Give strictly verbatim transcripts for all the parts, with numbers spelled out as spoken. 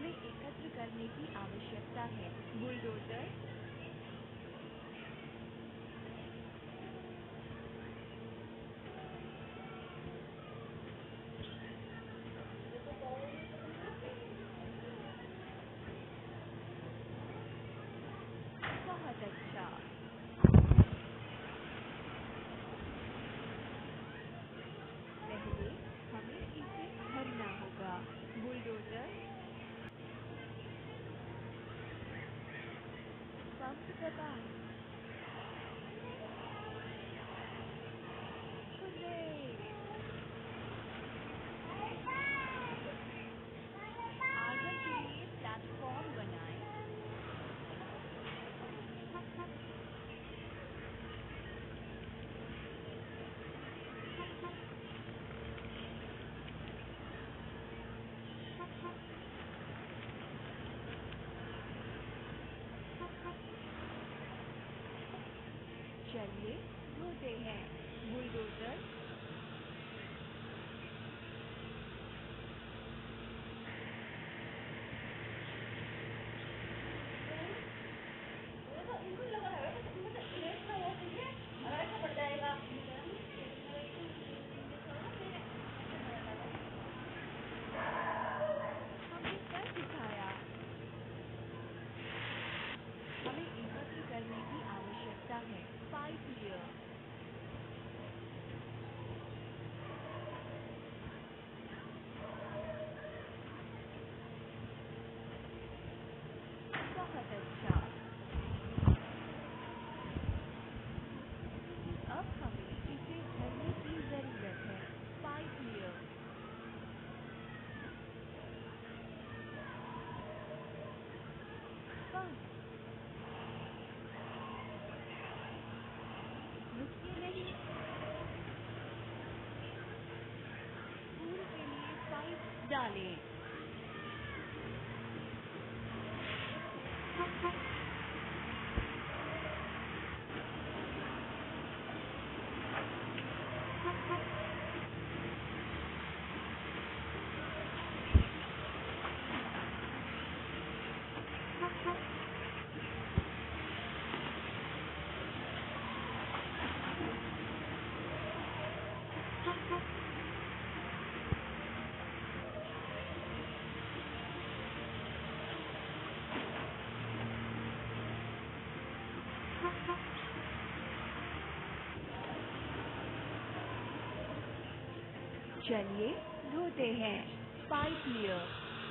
हमें एकत्र करने की आवश्यकता है। बुलडोजर, बहुत अच्छा। पहले हमें इसे भरना होगा। बुलडोजर, पंप दबाएं। हुर्रे! आगे के लिए प्लेटफॉर्म बनाएं। चलिए धोते हैं। बुलडोजर, हमने कर दिखाया। हमें एकत्र करने की आवश्यकता है। पाइप लेयर, बहुत अच्छा। अब हमें इसे भरने की जरूरत है। पाइप लेयर, पंप, रुकिए नहीं। फूल के लिए पाइप डालें। चलिए धोते हैं। Pipe layer,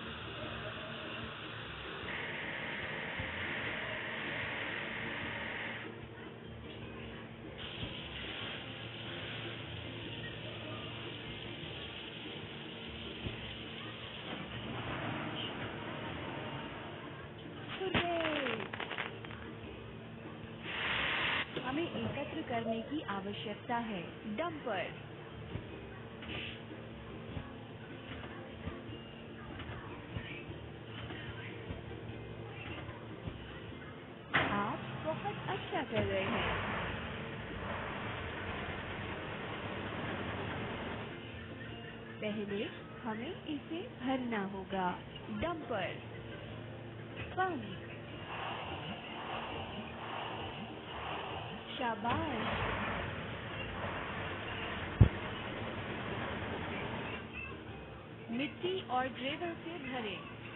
hooray! हमें एकत्र करने की आवश्यकता है। डंपर, आप बहुत अच्छा कर रहे हैं। पहले हमें इसे भरना होगा। डंपर, पंप, शाबाश। मिट्टी और ग्रेवल से भरें।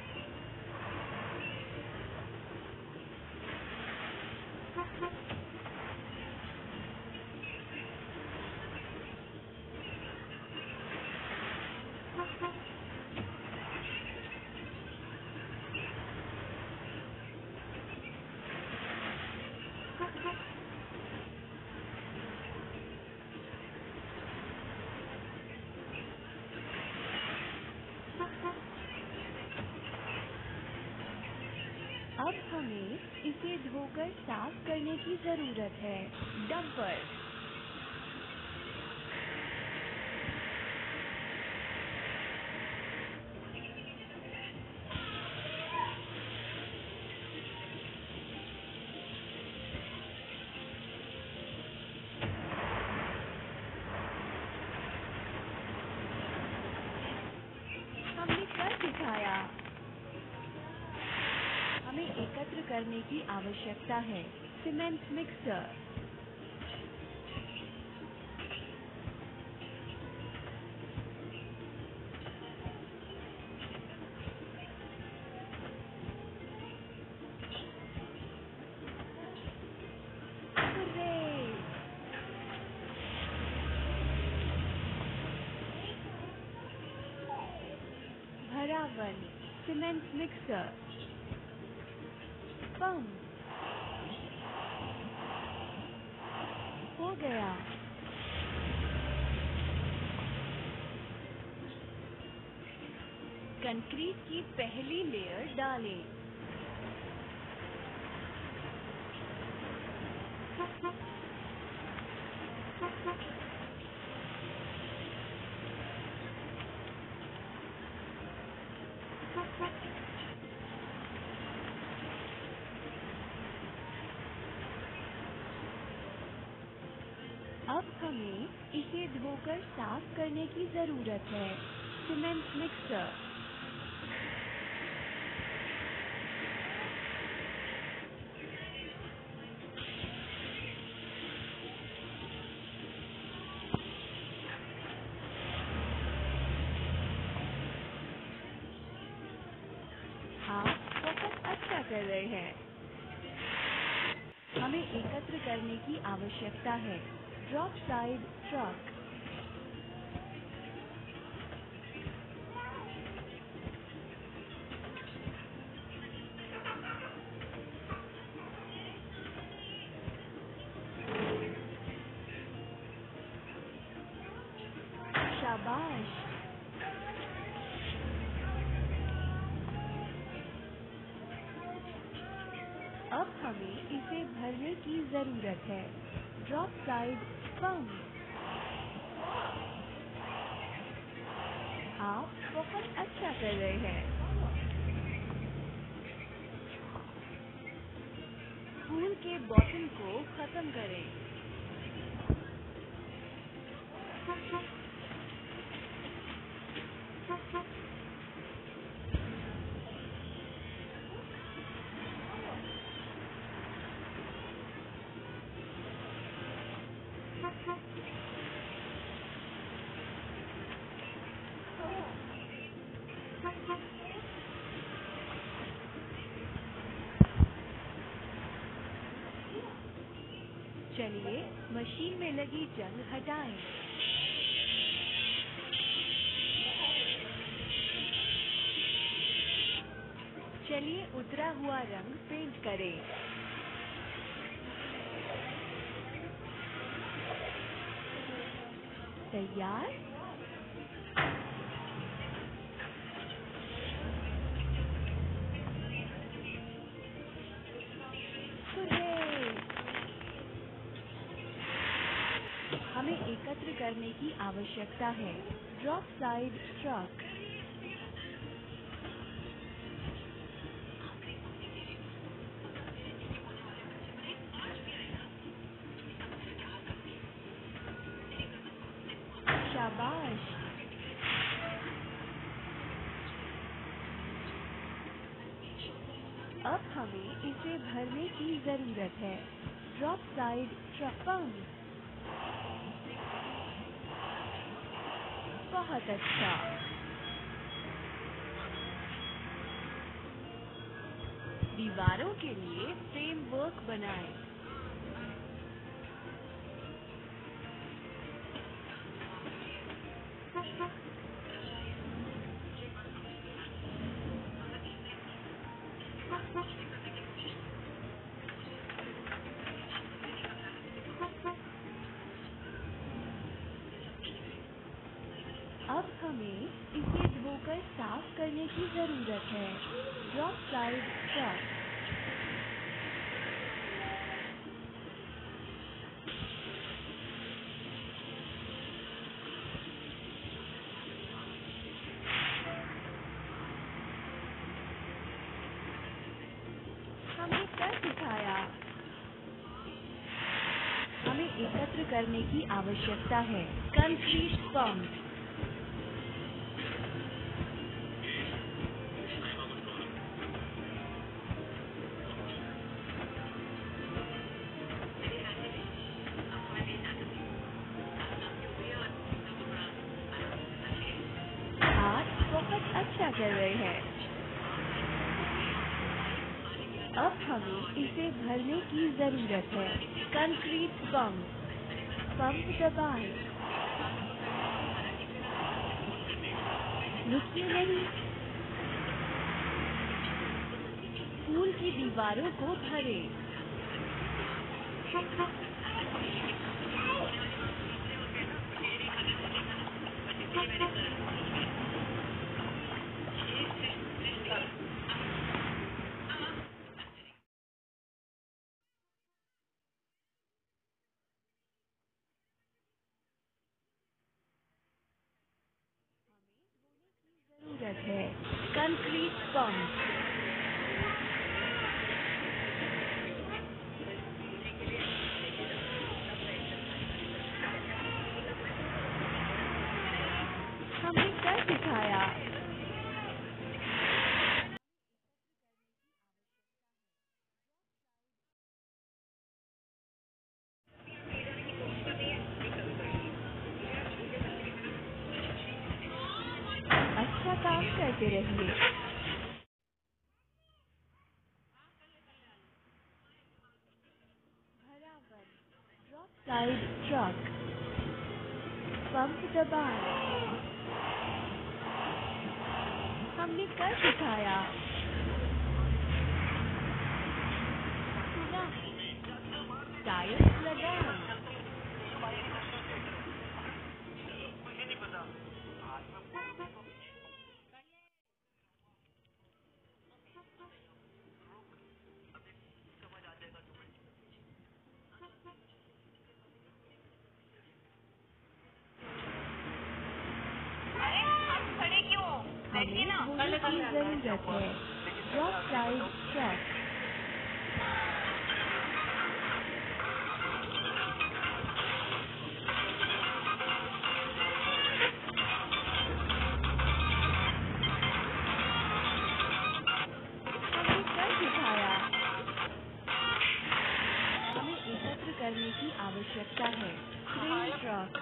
अब हमें इसे धोकर साफ करने की जरूरत है। डंपर, हमने कर दिखाया। एकत्र करने की आवश्यकता है। Cement mixer. भरावन। Cement mixer. पंप। हो गया। कंक्रीट की पहली लेयर डालें। अब हमें इसे धोकर साफ करने की जरूरत है। Cement mixer. आप बहुत अच्छा कर रहे हैं। हमें एकत्र करने की आवश्यकता है। Drop side truck. शाबाश। अब हमें इसे भरने की जरूरत है। Drop side pump. आप बहुत अच्छा कर रहे हैं। फूल के बॉटल को खत्म करें। चलिए मशीन में लगी जंग हटाएं। चलिए उतरा हुआ रंग पेंट करें। तैयार। हमें एकत्र करने की आवश्यकता है। Drop side truck. शाबाश। अब हमें इसे भरने की जरूरत है। Drop side truck pump. बहुत अच्छा। दीवारों के लिए फ्रेमवर्क बनाएं। अब हमें इसे धोकर साफ करने की जरूरत है। Drop side truck. हमें कर दिखाया। हमें एकत्र करने की आवश्यकता है। Concrete pump. अच्छा कर रहे हैं। अब हमें इसे भरने की जरूरत है। Concrete pump. पंप दबाएं। रुकिए नहीं। स्कूल की दीवारों को भरें। जरूरत है। Concrete pump. हमने कर दिखाया। अच्छा काम करते रहिए। भरावन। Drop side truck. पंप दबाएं। हमने कर दिखाया। सुना। टायर लगाएं। हमें धोने की जरूरत है। Drop side truck. हमने कर दिखाया। हमें एकत्र करने की आवश्यकता है। Crane truck.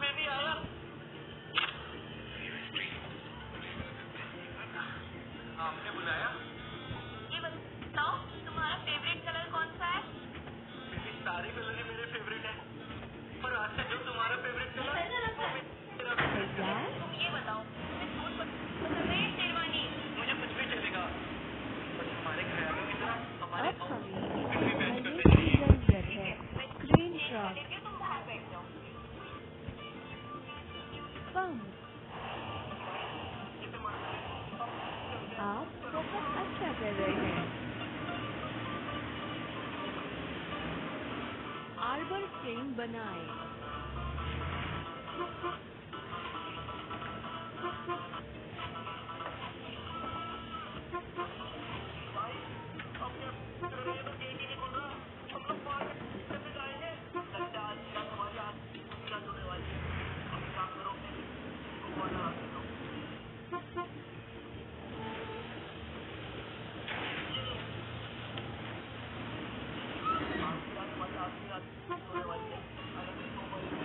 आपने बुलाया? ये बताओ तुम्हारा फेवरेट कलर कौन सा है? ये सारे कलर ही मेरे फेवरेट हैं। पर आज से जो तुम्हारा फेवरेट कलर है वो मेरा फेवरेट कलर है। तैयार। तुम ये बताओ तुम्हें सूट पसंद है या शेरवानी? मुझे कुछ भी चलेगा। पर तुम्हारे ख्यालों की तरह हमारे अब हमें आउटफिट इसे भी मैच भरने करते की चाहिए। जरूरत है। मैं क्रेन चेंज कर ट्रक। देती हूँ, तुम बाहर बैठ जाओ। पंप। आप बहुत अच्छा कर रहे हैं। आर्बर फ्रेम बनाएं।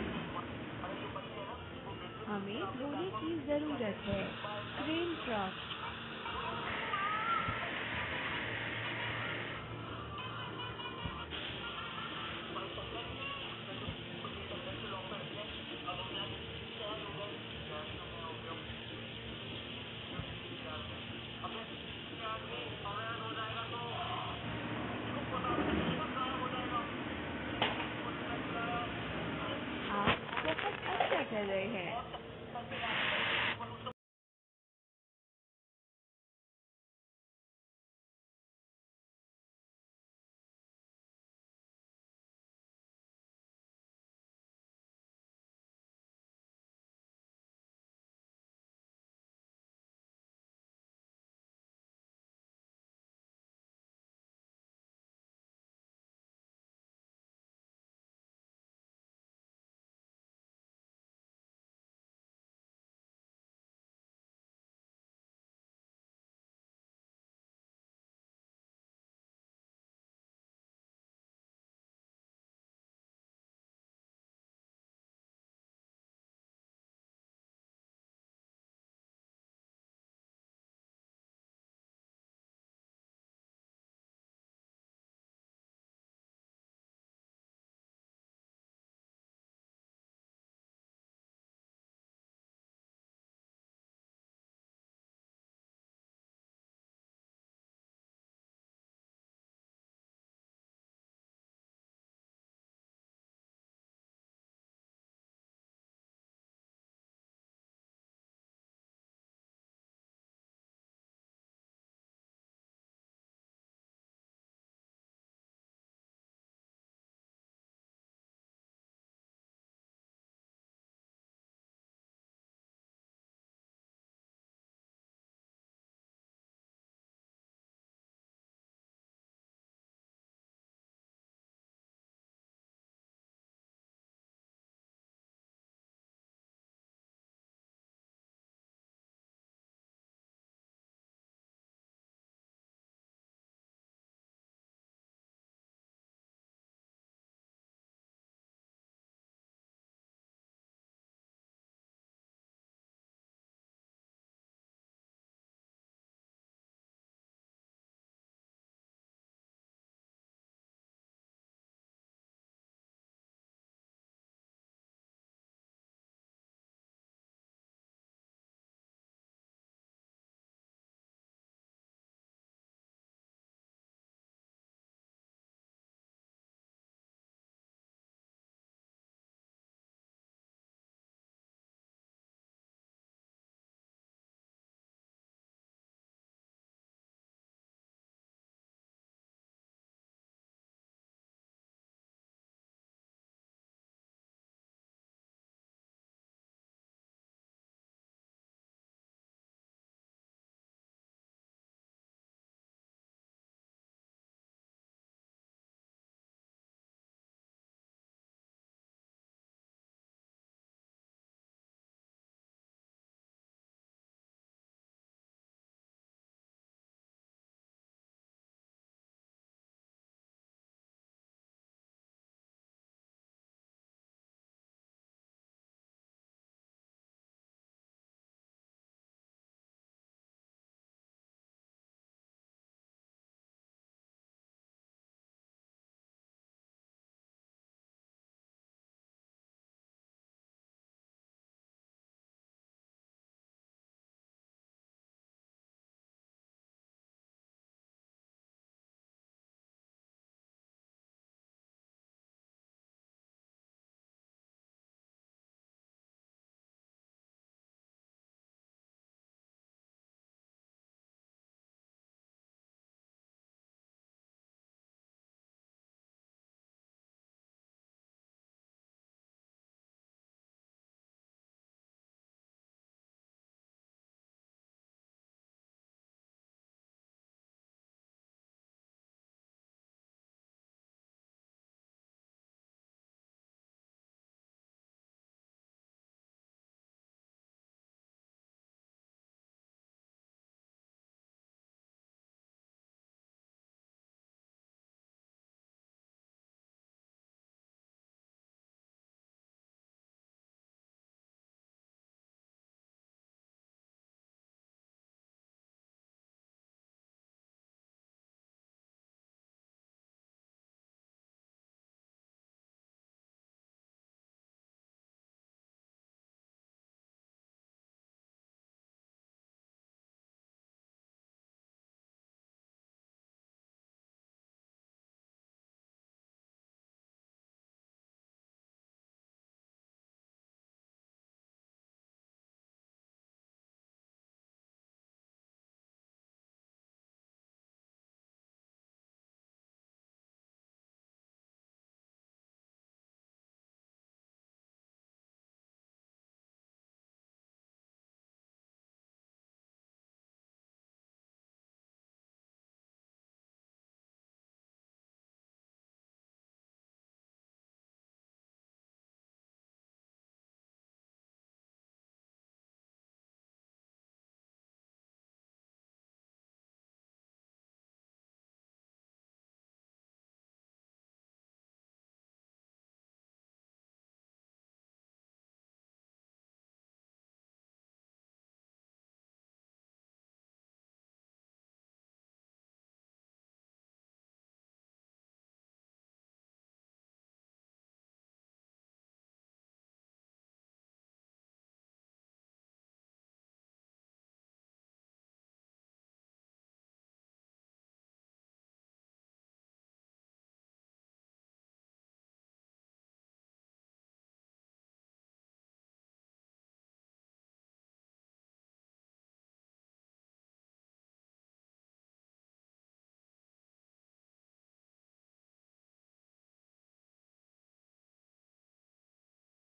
हमें धोने की जरूरत है। Crane truck.